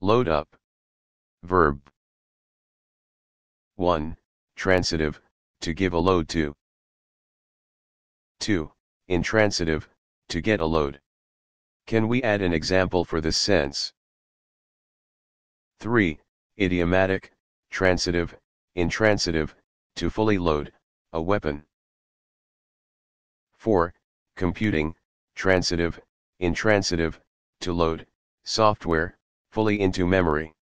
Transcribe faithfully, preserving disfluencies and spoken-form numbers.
Load up. Verb. one. Transitive, to give a load to. two. Intransitive, to get a load. Can we add an example for this sense? three. Idiomatic, transitive, intransitive, to fully load, a weapon. four. Computing, transitive, intransitive, to load, software, fully into memory.